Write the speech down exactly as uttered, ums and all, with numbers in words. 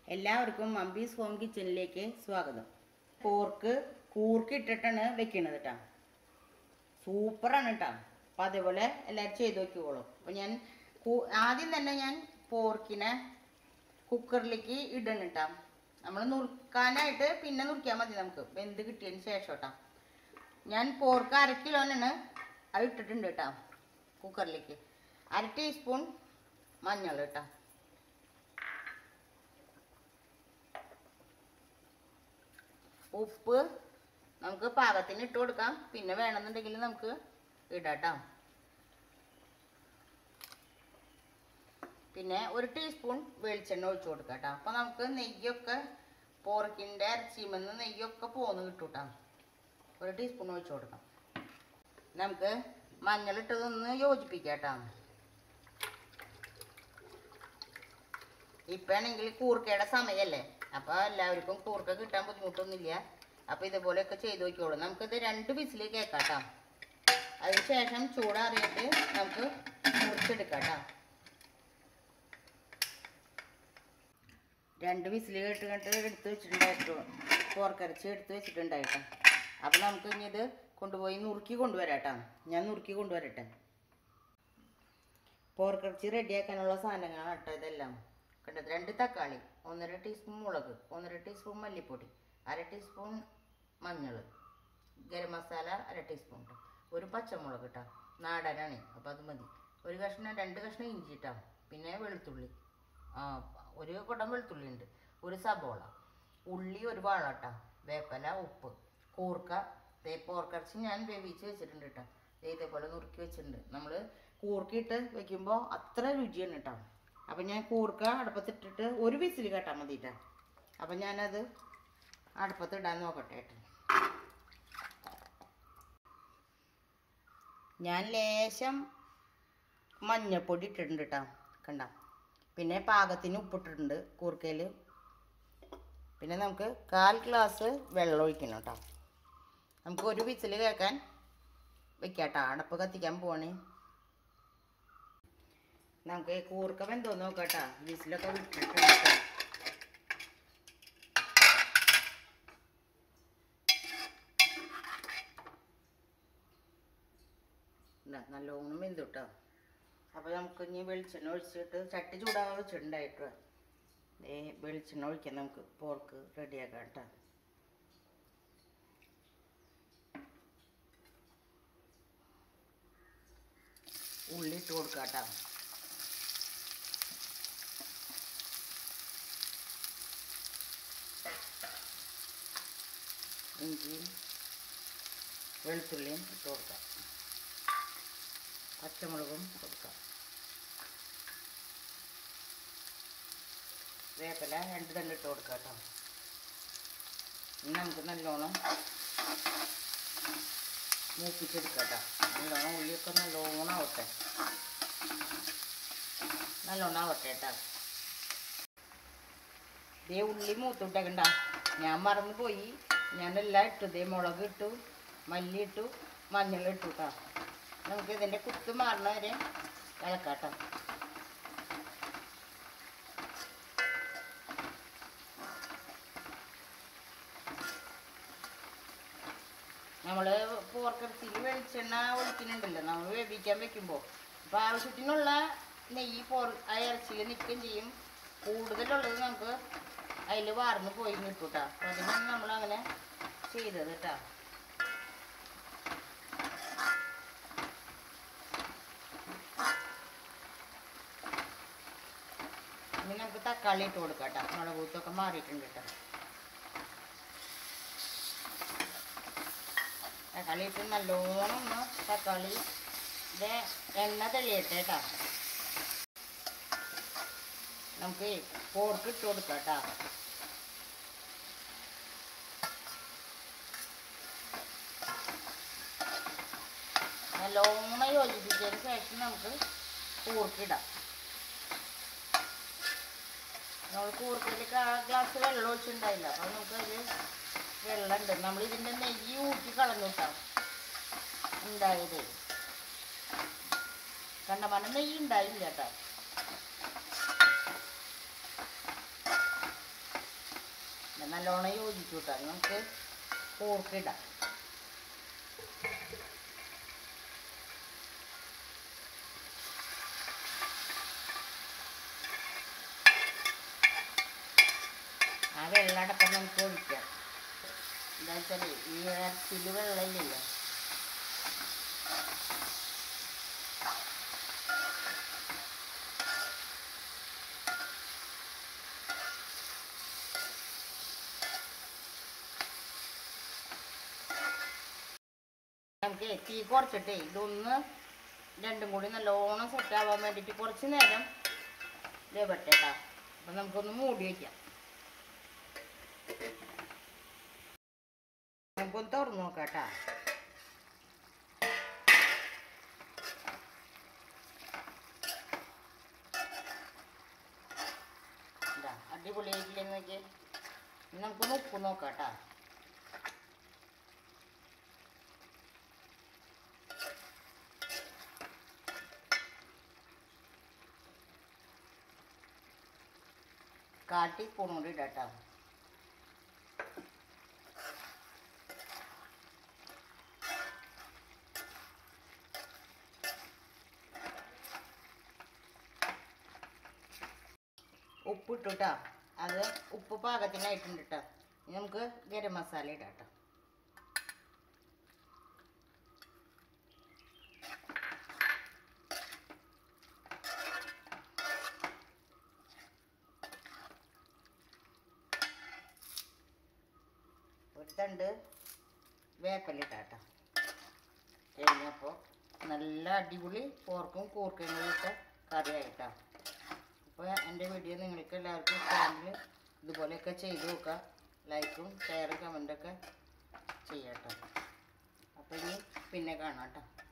എല്ലാവർക്കും മമ്പീസ് ഹോം കിച്ചണിലേക്ക് സ്വാഗതം. പോർക്ക് കൂർക്കിട്ടിട്ടാണ് വെക്കുന്നത് കേട്ടോ. സൂപ്പറാണ് കേട്ടോ. അപ്പോൾ അതേപോലെ എല്ലാവരും ചെയ്ത് നോക്കിക്കോളൂ. അപ്പോൾ ഞാൻ ആദ്യം തന്നെ ഞാൻ പോർക്കിനെ കുക്കറിലേക്ക് ഇടണം കേട്ടോ. നമ്മൾ നുറുക്കാനായിട്ട് പിന്നെ നുറുക്കിയാൽ മതി, നമുക്ക് വെന്ത് കിട്ടിയതിന് ശേഷം കേട്ടോ. ഞാൻ പോർക്ക് അര കിലോനാണ് അത് ഇട്ടിട്ടുണ്ട് കേട്ടോ. കുക്കറിലേക്ക് അര ടീസ്പൂൺ മഞ്ഞൾ കേട്ടോ, ഉപ്പ് നമുക്ക് പാകത്തിന് ഇട്ട് കൊടുക്കാം, പിന്നെ വേണമെന്നുണ്ടെങ്കിൽ നമുക്ക് ഇടാട്ടോ. പിന്നെ ഒരു ടീസ്പൂൺ വെളിച്ചെണ്ണ ഒഴിച്ചു കൊടുക്കാം കേട്ടോ. അപ്പോൾ നമുക്ക് നെയ്യൊക്കെ പോർക്കിൻ്റെ ഇറച്ചിമെന്ന് നെയ്യൊക്കെ പോന്ന് കിട്ടും കേട്ടോ. ഒരു ടീസ്പൂൺ ഒഴിച്ചു കൊടുക്കാം. നമുക്ക് മഞ്ഞളിട്ടതൊന്ന് യോജിപ്പിക്കാം കേട്ടോ. ഇപ്പാണെങ്കിൽ കൂർക്കയുടെ സമയമല്ലേ, അപ്പോൾ എല്ലാവർക്കും കൂർക്ക കിട്ടാൻ ബുദ്ധിമുട്ടൊന്നുമില്ല. അപ്പോൾ ഇതുപോലെയൊക്കെ ചെയ്ത് നോക്കിയോളൂ. നമുക്കിത് രണ്ട് വിസിൽ കേൾക്കാം കേട്ടോ. അതിന് ശേഷം ചൂടാറിയിട്ട് നമുക്ക് മുറിച്ചെടുക്കാം കേട്ടോ. രണ്ട് വിസിൽ കേട്ട് കേട്ട് എടുത്ത് വെച്ചിട്ടുണ്ടായിട്ടു, പോർക്കിറച്ചി എടുത്ത് വെച്ചിട്ടുണ്ടായിട്ടോ. അപ്പോൾ നമുക്ക് ഇനി ഇത് കൊണ്ടുപോയി നുറുക്കി കൊണ്ടുവരാം കേട്ടോ. ഞാൻ നുറുക്കി കൊണ്ടുവരട്ടെ. പോർക്കിറച്ചി റെഡിയാക്കാനുള്ള സാധനങ്ങളാണ് കേട്ടോ ഇതെല്ലാം. കണ്ടത് രണ്ട് തക്കാളി, ഒന്നര ടീസ്പൂൺ മുളക്, ഒന്നര ടീസ്പൂൺ മല്ലിപ്പൊടി, അര ടീസ്പൂൺ മഞ്ഞൾ, ഗരം മസാല അര ടീസ്പൂൺ കേട്ടോ, ഒരു പച്ചമുളക് കേട്ടോ, നാടനാണ് അപ്പോൾ അത് മതി, ഒരു കഷ്ണം രണ്ട് കഷ്ണം ഇഞ്ചി കേട്ടോ, പിന്നെ വെളുത്തുള്ളി, ആ ഒരു കുടം വെളുത്തുള്ളി ഉണ്ട്, ഒരു സബോള, ഉള്ളി ഒരു വാള കേട്ടോ, വേപ്പല, ഉപ്പ്, കൂർക്ക, പോർക്കിറച്ചി ഞാൻ വേവിച്ച് വെച്ചിട്ടുണ്ട് കേട്ടോ. ഇതേപോലെ നുറുക്കി വെച്ചിട്ടുണ്ട്. നമ്മൾ കൂർക്കിയിട്ട് വെക്കുമ്പോൾ അത്ര രുചിയാണ് കേട്ടോ. അപ്പം ഞാൻ കൂർക്ക അടുപ്പത്തിട്ടിട്ട് ഒരു വിസിൽ കേട്ടാൽ മതിട്ടാ. അപ്പം ഞാനത് അടുപ്പത്തിടാൻ നോക്കട്ടെ കേട്ടോ. ഞാൻ ലേശം മഞ്ഞൾപ്പൊടി ഇട്ടിട്ടുണ്ട് കേട്ടോ, കണ്ട. പിന്നെ പാകത്തിന് ഉപ്പിട്ടിട്ടുണ്ട് കൂർക്കയിൽ. പിന്നെ നമുക്ക് കാൽ ഗ്ലാസ് വെള്ളം ഒഴിക്കണം കേട്ടോ. നമുക്ക് ഒരു വിസിൽ കേൾക്കാൻ വെക്കാം കേട്ടോ. അടപ്പ് കത്തിക്കാൻ പോവാണേ. നമുക്ക് കൂർക്ക വെന്തോന്ന് നോക്കാം കേട്ടോ. വിസിലൊക്കെ വിട്ടിട്ടുണ്ട്. നല്ലോണം വെന്തു കേട്ടോ. അപ്പോൾ നമുക്ക് ഇനി വെളിച്ചെണ്ണ ഒഴിച്ചിട്ട് ചട്ടി ചൂടാകാൻ വെച്ചിട്ടുണ്ടായിട്ട് ഏ വെളിച്ചെണ്ണ ഒഴിക്കാം. നമുക്ക് പോർക്ക് റെഡിയാക്കാം കേട്ടോ. ഉള്ളി ഇട്ട് കൊടുക്കാം കേട്ടോ. ഇഞ്ചിയും വെളുത്തുള്ളിയും ഇട്ട് കൊടുക്കാം. പച്ചമുളകും കൊടുക്കാം. വേപ്പില രണ്ട് തന്നെ ഇട്ട് കൊടുക്കാം കേട്ടോ. ഇനി നമുക്ക് നല്ലോണം മൂപ്പിച്ചെടുക്കാം കേട്ടോ. നല്ലോണം ഉള്ളിയൊക്കെ നല്ലോണം ആവട്ടെ, നല്ലോണം ആവട്ടെ കേട്ടോ. ഇതേ ഉള്ളി മൂത്തിട്ടേക്കണ്ട, ഞാൻ മറന്നു പോയി. ഞാനെല്ലാം ഇട്ടു. ഇതേ മുളക് ഇട്ടു, മല്ലി ഇട്ടു, മഞ്ഞൾ ഇട്ടു കേട്ടോ. നമുക്ക് ഇതിൻ്റെ കുത്ത് മാറണ വരെ ഇളക്കാം കേട്ടോ. നമ്മൾ പോർക്കിറച്ചിയിൽ വെളിച്ചെണ്ണ ഒഴിക്കുന്നുണ്ടല്ലോ നമ്മൾ വേവിക്കാൻ വെക്കുമ്പോൾ. അപ്പോൾ ആവശ്യത്തിനുള്ള നെയ്യ് പോർ ആ ഇറച്ചിയിൽ നിൽക്കുകയും ചെയ്യും. കൂടുതലുള്ളത് നമുക്ക് അതിൽ വാർന്ന് പോയി നിൽക്കും കേട്ടോ. അപ്പോൾ അതിനാണ് നമ്മളങ്ങനെ ചെയ്തത് കേട്ടോ. ഇനി നമുക്ക് തക്കാളി ഇട്ട് കൊടുക്കാം കേട്ടോ. മുളക് കൂത്തൊക്കെ മാറിയിട്ടുണ്ട് കേട്ടോ. തക്കാളി ഇട്ട് നല്ലോണം ഒന്ന് തക്കാളി ഇത് എണ്ണ തെളിയട്ടെ കേട്ടോ. നമുക്ക് പോർക്ക് ഇട്ട് കൊടുക്കാം കേട്ടോ. നല്ലോണം യോജിപ്പിച്ചതിന് ശേഷം നമുക്ക് കൂർക്കിടാം. നമ്മൾ കൂർക്കയിൽ ഗ്ലാസ് വെള്ളം ഒഴിച്ചിട്ടുണ്ടായില്ല, അപ്പോൾ നമുക്കതിൽ വെള്ളമുണ്ട്. നമ്മളിതിൻ്റെ നെയ്യ് ഊറ്റി കളഞ്ഞു കേട്ടോ ഉണ്ടായത്. കണ്ടമാനം നെയ്യ് ഉണ്ടായില്ല കേട്ടോ. നല്ലോണം യോജിച്ചു കിട്ടാം. നമുക്ക് പോർക്കിടാം. ആ വെള്ളടക്കം നമുക്ക് ഒഴിക്കാം. എന്താ വെച്ചാൽ ഈ ഇറച്ചിയിൽ വെള്ളമില്ലല്ലോ. നമുക്ക് തീ കുറച്ചിട്ടേ ഇതൊന്ന് രണ്ടും കൂടി നല്ലോണം സെറ്റ് ആവാൻ വേണ്ടിയിട്ട് കുറച്ച് നേരം ഇതേപെട്ടെ കേട്ടോ. അപ്പം നമുക്കൊന്ന് മൂടി വയ്ക്കാം. നമുക്കൊന്ന് തുറന്ന് നോക്കാം കേട്ടോ. എന്താ അടിപൊളിയായിട്ടില്ലെന്ന് നോക്കിയേ. നമുക്കൊന്ന് ഉപ്പ് നോക്കാം കേട്ടോ. കാൽ ടീസ്പൂൺ കൂടി ഇടാം കേട്ടോ. ഉപ്പ് ഇട്ടു കേട്ടോ. അത് ഉപ്പ് പാകത്തിനായിട്ടുണ്ട് കേട്ടോ. ഇനി നമുക്ക് ഗരം മസാല ഇടാം കേട്ടോ. ഒരു തണ്ട് വേപ്പിലിട്ടാട്ടോ. കഴിഞ്ഞപ്പോൾ നല്ല അടിപൊളി പോർക്കും കൂർക്കയും ഇട്ട കറിയായിട്ടാ. അപ്പോൾ എൻ്റെ വീഡിയോ നിങ്ങൾക്ക് എല്ലാവർക്കും ഇഷ്ടമെങ്കിൽ ഇതുപോലെയൊക്കെ ചെയ്ത് നോക്കുക. ലൈക്കും ഷെയറും കമൻറ്റൊക്കെ ചെയ്യാട്ടോ. അപ്പോൾ ഇനി പിന്നെ കാണാം കേട്ടോ.